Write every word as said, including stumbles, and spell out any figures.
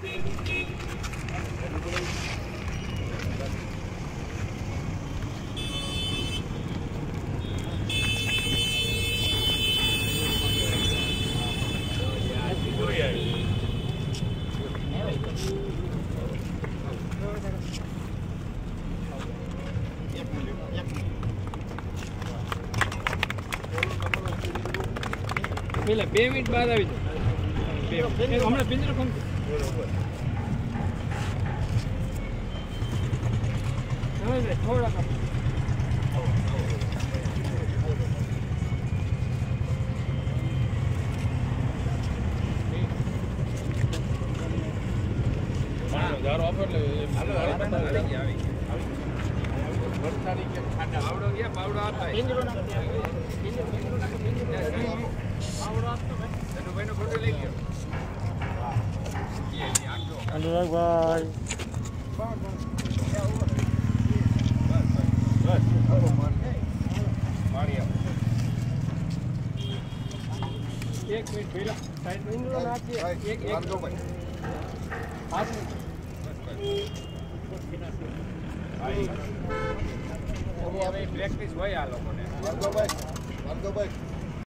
પેલા બે મિનિટ બાદ આવી જાવ હમણાં પિંજરો કમ થોડા દારો આપો એટલે પાવડો ગયા પાવડો આપા પિંજરો નાખો પિંજરો નાખો પિંજરો પાવડો આપતો ભાઈ એનો ભાઈનો ફોટો લઈ ગયો અનુરાગભાઈ એક મિનિટ પહેલા સાઈડ પિંજરો નાખીએ એક એક પાંચ મિનિટ હવે પ્રેક્ટિસ હોય આ લોકોને વાંધો ભાઈ વાંધો ભાઈ